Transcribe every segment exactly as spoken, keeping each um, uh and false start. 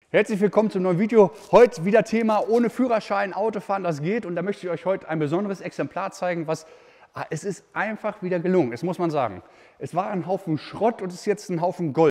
Herzlich willkommen zum neuen Video. Heute wieder Thema ohne Führerschein, Autofahren, das geht. Und da möchte ich euch heute ein besonderes Exemplar zeigen, was, es ist einfach wieder gelungen, das muss man sagen. Es war ein Haufen Schrott und es ist jetzt ein Haufen Gold.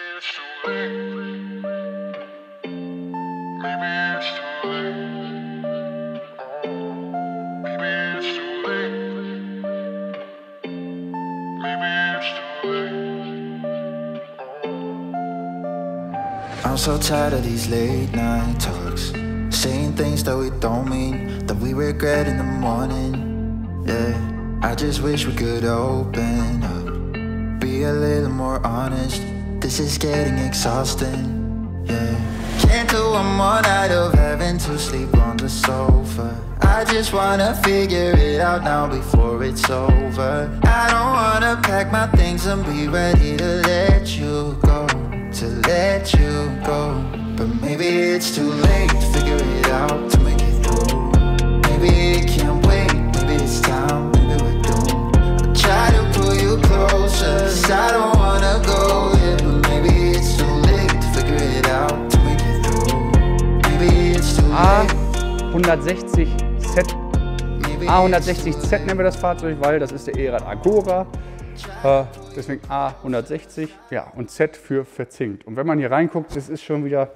I'm so tired of these late night talks, saying things that we don't mean, that we regret in the morning. Yeah, I just wish we could open up, be a little more honest. This is getting exhausting. Yeah, can't do one more night of having to sleep on the sofa. I just wanna figure it out now before it's over. I don't wanna pack my things and be ready to let you go, to let you go. But maybe it's too late to figure it out, to make it through. Maybe it can't wait, maybe it's time, maybe we're doomed. I try to pull you closer, 'cause I don't wanna go there. But maybe it's too late to figure it out, to make it through. Maybe it's too A late. hundertsechzig Z. A hundertsechzig Z nennen wir das Fahrzeug, weil das ist der E-Rad Agora. Äh, deswegen A hundertsechzig, ja, und Z für verzinkt. Und wenn man hier reinguckt, das ist schon wieder,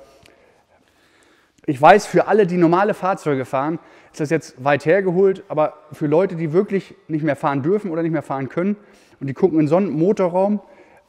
ich weiß, für alle, die normale Fahrzeuge fahren, ist das jetzt weit hergeholt, aber für Leute, die wirklich nicht mehr fahren dürfen oder nicht mehr fahren können und die gucken in so einen Motorraum,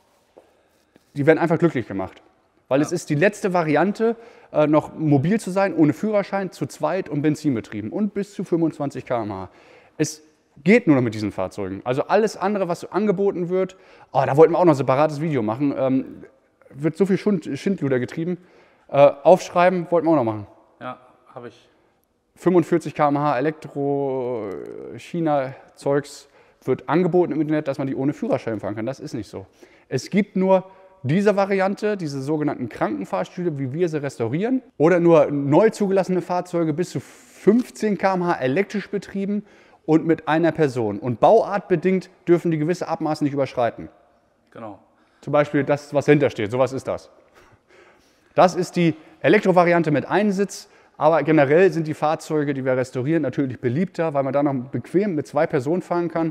die werden einfach glücklich gemacht. Weil ja. Es ist die letzte Variante, äh, noch mobil zu sein, ohne Führerschein, zu zweit und benzinbetrieben und bis zu fünfundzwanzig Kilometer pro Stunde. Es geht nur noch mit diesen Fahrzeugen. Also alles andere, was so angeboten wird, oh, da wollten wir auch noch ein separates Video machen, ähm, wird so viel Schund, Schindluder getrieben. Äh, aufschreiben wollten wir auch noch machen. Ja, habe ich. fünfundvierzig Kilometer pro Stunde Elektro, China-Zeugs wird angeboten im Internet, dass man die ohne Führerschein fahren kann. Das ist nicht so. Es gibt nur diese Variante, diese sogenannten Krankenfahrstühle, wie wir sie restaurieren, oder nur neu zugelassene Fahrzeuge bis zu fünfzehn Kilometer pro Stunde elektrisch betrieben und mit einer Person. Und bauartbedingt dürfen die gewisse Abmaße nicht überschreiten. Genau. Zum Beispiel das, was dahinter steht. Sowas ist das. Das ist die Elektrovariante mit Einsitz. Aber generell sind die Fahrzeuge, die wir restaurieren, natürlich beliebter, weil man da noch bequem mit zwei Personen fahren kann.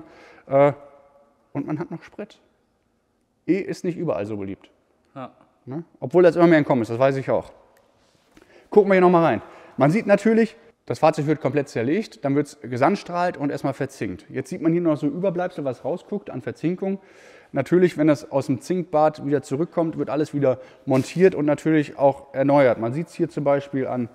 Und man hat noch Sprit. E ist nicht überall so beliebt. Ja. Ne? Obwohl das immer mehr entkommen ist, das weiß ich auch. Gucken wir hier nochmal rein. Man sieht natürlich, das Fahrzeug wird komplett zerlegt, dann wird es gesandstrahlt und erstmal verzinkt. Jetzt sieht man hier noch so Überbleibsel, was rausguckt an Verzinkung. Natürlich, wenn das aus dem Zinkbad wieder zurückkommt, wird alles wieder montiert und natürlich auch erneuert. Man sieht es hier zum Beispiel an,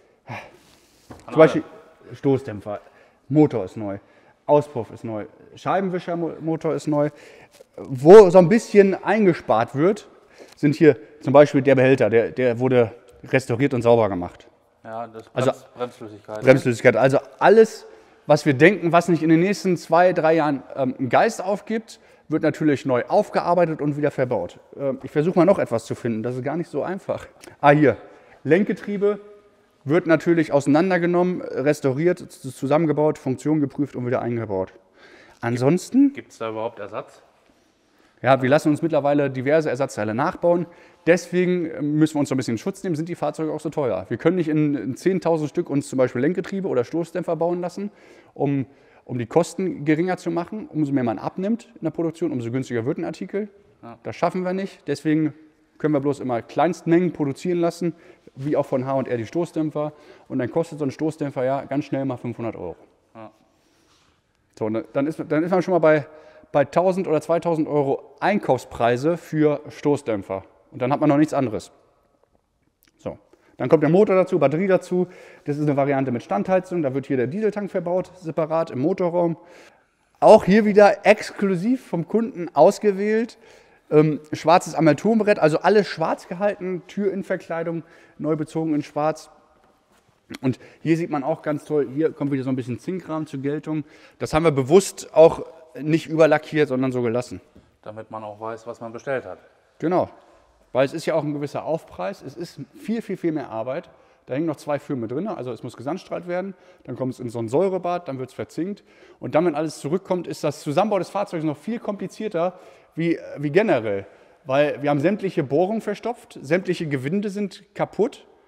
zum Beispiel Stoßdämpfer, Motor ist neu, Auspuff ist neu, Scheibenwischermotor ist neu. Wo so ein bisschen eingespart wird, sind hier zum Beispiel der Behälter, der, der wurde restauriert und sauber gemacht. Ja, das Also Brems, Bremsflüssigkeit. Bremsflüssigkeit. Also alles, was wir denken, was nicht in den nächsten zwei, drei Jahren ähm, einen Geist aufgibt, wird natürlich neu aufgearbeitet und wieder verbaut. Ähm, ich versuche mal noch etwas zu finden, das ist gar nicht so einfach. Ah, hier, Lenkgetriebe wird natürlich auseinandergenommen, restauriert, zusammengebaut, Funktion geprüft und wieder eingebaut. Ansonsten... Gibt es da überhaupt Ersatz? Ja, wir lassen uns mittlerweile diverse Ersatzteile nachbauen. Deswegen müssen wir uns so ein bisschen in Schutz nehmen, sind die Fahrzeuge auch so teuer. Wir können nicht in, in zehntausend Stück uns zum Beispiel Lenkgetriebe oder Stoßdämpfer bauen lassen, um, um die Kosten geringer zu machen. Umso mehr man abnimmt in der Produktion, umso günstiger wird ein Artikel. Ja. Das schaffen wir nicht. Deswegen können wir bloß immer Kleinstmengen produzieren lassen, wie auch von H und R die Stoßdämpfer. Und dann kostet so ein Stoßdämpfer ja ganz schnell mal fünfhundert Euro. Ja. So, dann ist, dann ist man schon mal bei, bei tausend oder zweitausend Euro Einkaufspreise für Stoßdämpfer. Und dann hat man noch nichts anderes. So, dann kommt der Motor dazu, Batterie dazu. Das ist eine Variante mit Standheizung. Da wird hier der Dieseltank verbaut, separat im Motorraum. Auch hier wieder exklusiv vom Kunden ausgewählt. Ähm, schwarzes Armaturenbrett, also alles schwarz gehalten. Türinnenverkleidung neu bezogen in schwarz. Und hier sieht man auch ganz toll, hier kommt wieder so ein bisschen Zinkrahmen zur Geltung. Das haben wir bewusst auch nicht überlackiert, sondern so gelassen. Damit man auch weiß, was man bestellt hat. Genau. Weil es ist ja auch ein gewisser Aufpreis, es ist viel, viel, viel mehr Arbeit. Da hängen noch zwei Filme drin, also es muss gesandstrahlt werden, dann kommt es in so ein Säurebad, dann wird es verzinkt. Und dann, wenn alles zurückkommt, ist das Zusammenbau des Fahrzeugs noch viel komplizierter wie, wie generell. Weil wir haben sämtliche Bohrungen verstopft, sämtliche Gewinde sind kaputt.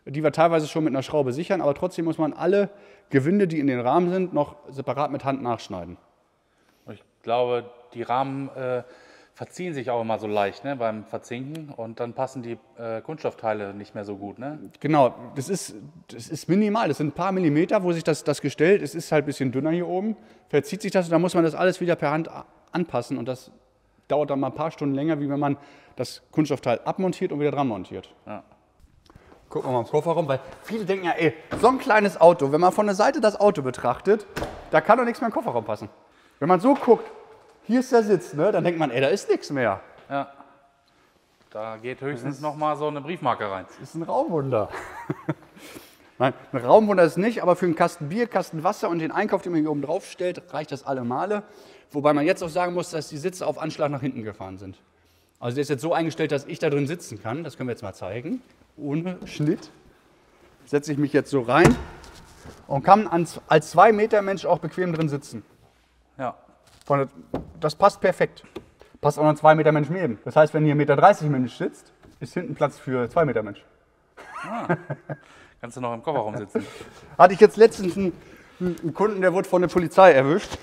die wir teilweise schon mit einer Schraube sichern, aber trotzdem muss man alle Gewinde, die in den Rahmen sind, noch separat mit Hand nachschneiden. Ich glaube, die Rahmen äh, verziehen sich auch immer so leicht, ne, beim Verzinken und dann passen die äh, Kunststoffteile nicht mehr so gut. Ne? Genau, das ist, das ist minimal, das sind ein paar Millimeter, wo sich das, das gestellt, es ist halt ein bisschen dünner hier oben, verzieht sich das und dann muss man das alles wieder per Hand anpassen und das dauert dann mal ein paar Stunden länger, wie wenn man das Kunststoffteil abmontiert und wieder dran montiert. Ja. Gucken wir mal im Kofferraum, weil viele denken ja, ey, so ein kleines Auto, wenn man von der Seite das Auto betrachtet, da kann doch nichts mehr im Kofferraum passen. Wenn man so guckt, hier ist der Sitz, ne, dann denkt man, ey, da ist nichts mehr. Ja. Da geht höchstens noch mal so eine Briefmarke rein. Das ist ein Raumwunder. Nein, ein Raumwunder ist nicht, aber für einen Kasten Bier, Kasten Wasser und den Einkauf, den man hier oben drauf stellt, reicht das alle Male. Wobei man jetzt auch sagen muss, dass die Sitze auf Anschlag nach hinten gefahren sind. Also der ist jetzt so eingestellt, dass ich da drin sitzen kann. Das können wir jetzt mal zeigen. Ohne Schnitt. Setze ich mich jetzt so rein und kann als zwei Meter Mensch auch bequem drin sitzen. Ja. Das passt perfekt. Passt auch noch ein zwei Meter Mensch neben. Das heißt, wenn hier ein Meter dreißig Mensch sitzt, ist hinten Platz für zwei Meter Mensch. Ah, kannst du noch im Kofferraum sitzen. Hatte ich jetzt letztens einen, einen Kunden, der wurde von der Polizei erwischt.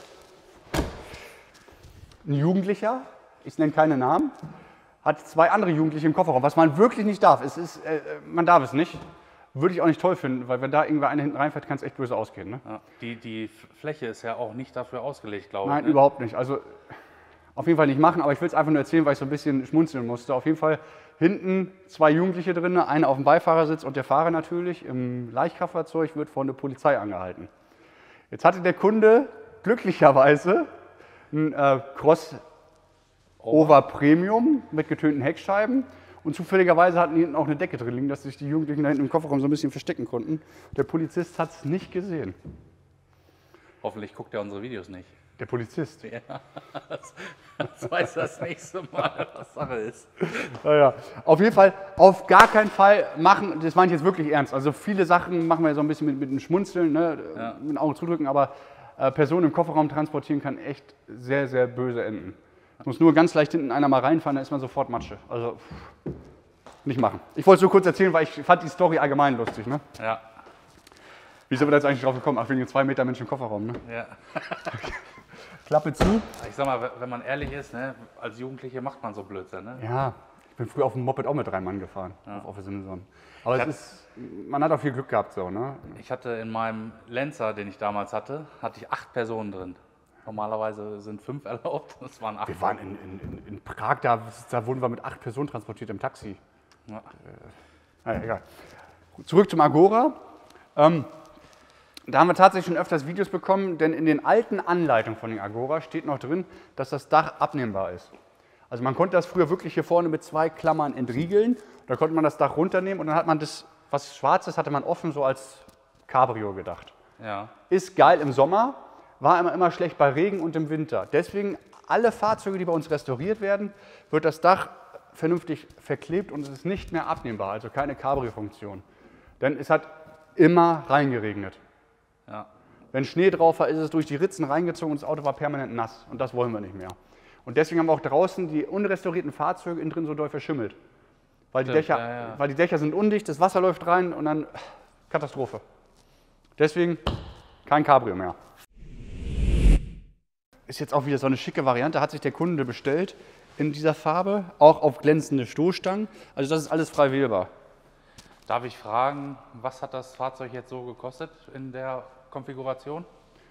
Ein Jugendlicher, ich nenne keine Namen, hat zwei andere Jugendliche im Kofferraum, was man wirklich nicht darf. Es ist, äh, man darf es nicht. Würde ich auch nicht toll finden, weil wenn da irgendwer einer hinten reinfährt, kann es echt böse ausgehen. Ne? Ja, die, die Fläche ist ja auch nicht dafür ausgelegt, glaube ich. Nein, ne? überhaupt nicht. Also auf jeden Fall nicht machen, aber ich will es einfach nur erzählen, weil ich so ein bisschen schmunzeln musste. Auf jeden Fall hinten zwei Jugendliche drin, einer auf dem Beifahrersitz und der Fahrer natürlich im Leichtkraftfahrzeug wird von der Polizei angehalten. Jetzt hatte der Kunde glücklicherweise ein äh, Crossover Premium mit getönten Heckscheiben. Und zufälligerweise hatten die hinten auch eine Decke drin liegen, dass sich die Jugendlichen da hinten im Kofferraum so ein bisschen verstecken konnten. Der Polizist hat es nicht gesehen. Hoffentlich guckt er unsere Videos nicht. Der Polizist? Ja, das, das weiß das nächste Mal, was Sache ist. Naja, auf jeden Fall auf gar keinen Fall machen, das meine ich jetzt wirklich ernst. Also viele Sachen machen wir so ein bisschen mit, mit dem Schmunzeln, ne, Ja. mit den Augen zudrücken, aber äh, Personen im Kofferraum transportieren kann echt sehr, sehr böse enden. Es muss nur ganz leicht hinten einer mal reinfahren, dann ist man sofort Matsche. Also pff, nicht machen. Ich wollte es nur kurz erzählen, weil ich fand die Story allgemein lustig. Ne? Ja. Wie sind wir da jetzt eigentlich drauf gekommen? Ach, wegen den zwei Meter Menschen im Kofferraum. Ne? Ja. Klappe zu. Ich sag mal, wenn man ehrlich ist, ne, als Jugendliche macht man so Blödsinn. Ne? Ja, ich bin früher auf dem Moped auch mit drei Mann gefahren. Ja. Auf offene Sonne. Aber es ist, man hat auch viel Glück gehabt. So, ne? Ich hatte in meinem Lenzer, den ich damals hatte, hatte ich acht Personen drin. Normalerweise sind fünf erlaubt, das waren acht. Wir waren in, in, in, in Prag, da, da wurden wir mit acht Personen transportiert im Taxi. Ja. Äh, naja, egal. Zurück zum Agora. Ähm, da haben wir tatsächlich schon öfters Videos bekommen, denn in den alten Anleitungen von den Agora steht noch drin, dass das Dach abnehmbar ist. Also man konnte das früher wirklich hier vorne mit zwei Klammern entriegeln. Da konnte man das Dach runternehmen und dann hat man das, was schwarz ist, hatte man offen so als Cabrio gedacht. Ja. Ist geil im Sommer, war immer, immer schlecht bei Regen und im Winter. Deswegen alle Fahrzeuge, die bei uns restauriert werden, wird das Dach vernünftig verklebt und es ist nicht mehr abnehmbar, also keine Cabrio-Funktion. Denn es hat immer reingeregnet. Ja. Wenn Schnee drauf war, ist es durch die Ritzen reingezogen und das Auto war permanent nass und das wollen wir nicht mehr. Und deswegen haben wir auch draußen die unrestaurierten Fahrzeuge innen drin so doll verschimmelt. Weil die, Stimmt, Dächer, ja, ja. weil die Dächer sind undicht, das Wasser läuft rein und dann Katastrophe. Deswegen kein Cabrio mehr. Ist jetzt auch wieder so eine schicke Variante, hat sich der Kunde bestellt in dieser Farbe, auch auf glänzende Stoßstangen. Also das ist alles frei wählbar. Darf ich fragen, was hat das Fahrzeug jetzt so gekostet in der Konfiguration?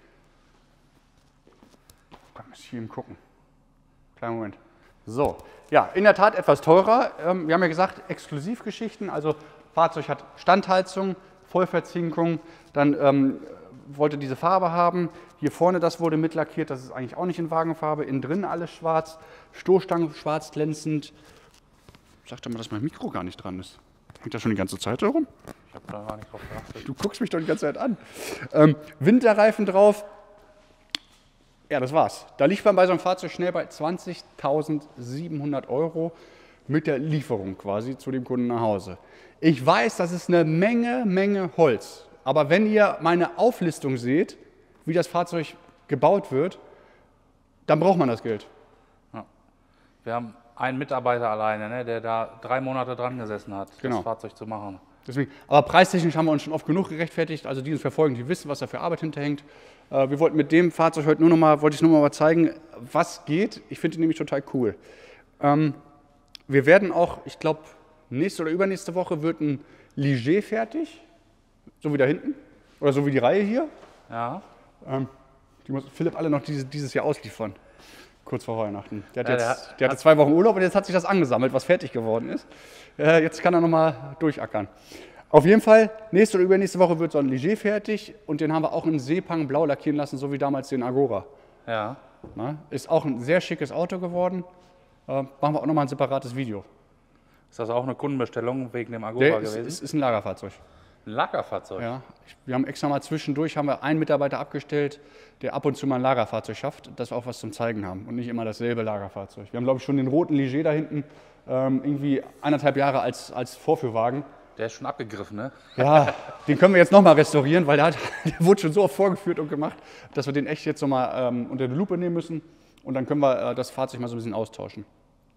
Kann man hier eben gucken. Kleinen Moment. So, ja, in der Tat etwas teurer. Ähm, wir haben ja gesagt, Exklusivgeschichten, also Fahrzeug hat Standheizung, Vollverzinkung, dann ähm, wollte diese Farbe haben. Hier vorne, das wurde mitlackiert, das ist eigentlich auch nicht in Wagenfarbe. Innen drin alles schwarz, Stoßstangen schwarz glänzend. Ich sagte mal, dass mein Mikro gar nicht dran ist. Hängt das schon die ganze Zeit herum? Ich habe da gar nicht drauf geachtet. Du guckst mich doch die ganze Zeit an. Ähm, Winterreifen drauf. Ja, das war's. Da liegt man bei so einem Fahrzeug schnell bei zwanzigtausendsiebenhundert Euro mit der Lieferung quasi zu dem Kunden nach Hause. Ich weiß, das ist eine Menge, Menge Holz. Aber wenn ihr meine Auflistung seht, wie das Fahrzeug gebaut wird, dann braucht man das Geld. Ja. Wir haben einen Mitarbeiter alleine, ne, der da drei Monate dran gesessen hat, Genau. das Fahrzeug zu machen. Deswegen, aber preistechnisch haben wir uns schon oft genug gerechtfertigt. Also die uns verfolgen, die wissen, was da für Arbeit hinterhängt. Äh, wir wollten mit dem Fahrzeug heute nur noch mal, wollte ich nur noch mal zeigen, was geht. Ich finde ihn nämlich total cool. Ähm, wir werden auch, ich glaube, nächste oder übernächste Woche wird ein Ligier fertig. So wie da hinten. Oder so wie die Reihe hier. Ja. Ähm, die muss Philipp alle noch diese, dieses Jahr ausliefern. Kurz vor Weihnachten. Der, hat Ja, jetzt, der hat- der hatte zwei Wochen Urlaub und jetzt hat sich das angesammelt, was fertig geworden ist. Äh, jetzt kann er nochmal durchackern. Auf jeden Fall, nächste oder übernächste Woche wird so ein Ligier fertig und den haben wir auch in Sepang blau lackieren lassen, so wie damals den Agora. Ja. Na, ist auch ein sehr schickes Auto geworden. Äh, machen wir auch nochmal ein separates Video. Ist das auch eine Kundenbestellung wegen dem Agora Der ist, gewesen? ist, ist ein Lagerfahrzeug. Ein Lagerfahrzeug. Ja, ich, wir haben extra mal zwischendurch haben wir einen Mitarbeiter abgestellt, der ab und zu mal ein Lagerfahrzeug schafft, dass wir auch was zum Zeigen haben und nicht immer dasselbe Lagerfahrzeug. Wir haben, glaube ich, schon den roten Ligier da hinten ähm, irgendwie eineinhalb Jahre als, als Vorführwagen. Der ist schon abgegriffen, ne? Ja, den können wir jetzt nochmal restaurieren, weil der, hat, der wurde schon so oft vorgeführt und gemacht, dass wir den echt jetzt nochmal ähm, unter die Lupe nehmen müssen und dann können wir äh, das Fahrzeug mal so ein bisschen austauschen.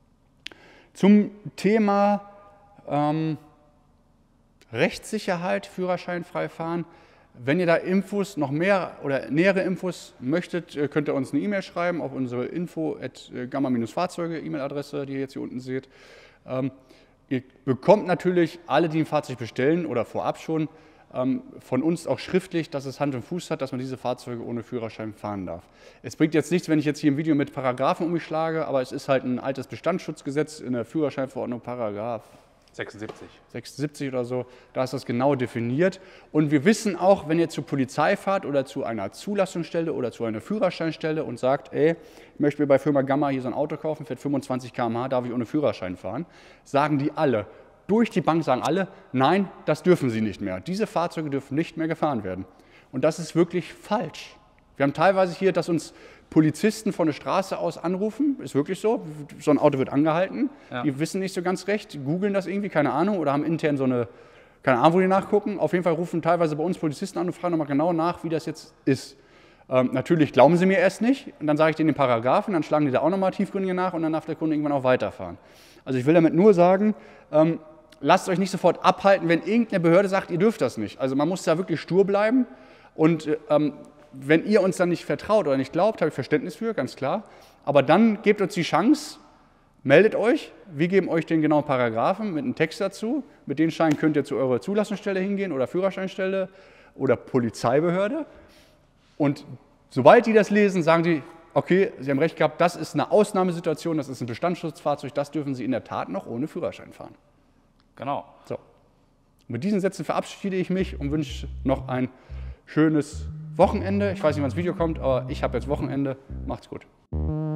Zum Thema ähm, Rechtssicherheit, Führerschein frei fahren. Wenn ihr da Infos, noch mehr oder nähere Infos möchtet, äh, könnt ihr uns eine E-Mail schreiben auf unsere info at gamma-fahrzeuge E-Mail-Adresse, die ihr jetzt hier unten seht. Ähm, ihr bekommt natürlich alle, die ein Fahrzeug bestellen oder vorab schon, ähm, von uns auch schriftlich, dass es Hand und Fuß hat, dass man diese Fahrzeuge ohne Führerschein fahren darf. Es bringt jetzt nichts, wenn ich jetzt hier im Video mit Paragraphen um mich schlage, aber es ist halt ein altes Bestandsschutzgesetz in der Führerscheinverordnung, Paragraph sechsundsiebzig. sechsundsiebzig oder so, da ist das genau definiert. Und wir wissen auch, wenn ihr zur Polizei fahrt oder zu einer Zulassungsstelle oder zu einer Führerscheinstelle und sagt, ey, ich möchte mir bei Firma Gamma hier so ein Auto kaufen, fährt fünfundzwanzig Kilometer pro Stunde, darf ich ohne Führerschein fahren, sagen die alle, durch die Bank sagen alle, nein, das dürfen sie nicht mehr. Diese Fahrzeuge dürfen nicht mehr gefahren werden. Und das ist wirklich falsch. Wir haben teilweise hier, dass uns Polizisten von der Straße aus anrufen, ist wirklich so, so ein Auto wird angehalten, Ja. die wissen nicht so ganz recht, googeln das irgendwie, keine Ahnung, oder haben intern so eine, keine Ahnung, wo die nachgucken. Auf jeden Fall rufen teilweise bei uns Polizisten an und fragen nochmal genau nach, wie das jetzt ist. Ähm, natürlich glauben sie mir erst nicht und dann sage ich denen den Paragraphen, dann schlagen die da auch nochmal tiefgründiger nach und dann darf der Kunde irgendwann auch weiterfahren. Also ich will damit nur sagen, ähm, lasst euch nicht sofort abhalten, wenn irgendeine Behörde sagt, ihr dürft das nicht. Also man muss da wirklich stur bleiben und ähm, wenn ihr uns dann nicht vertraut oder nicht glaubt, habe ich Verständnis für, ganz klar. Aber dann gebt uns die Chance, meldet euch. Wir geben euch den genauen Paragraphen mit einem Text dazu. Mit den Scheinen könnt ihr zu eurer Zulassungsstelle hingehen oder Führerscheinstelle oder Polizeibehörde. Und sobald die das lesen, sagen die, okay, Sie haben recht gehabt, das ist eine Ausnahmesituation, das ist ein Bestandsschutzfahrzeug, das dürfen Sie in der Tat noch ohne Führerschein fahren. Genau. So. Mit diesen Sätzen verabschiede ich mich und wünsche noch ein schönes Wochenende. Ich weiß nicht, wann das Video kommt, aber ich habe jetzt Wochenende. Macht's gut.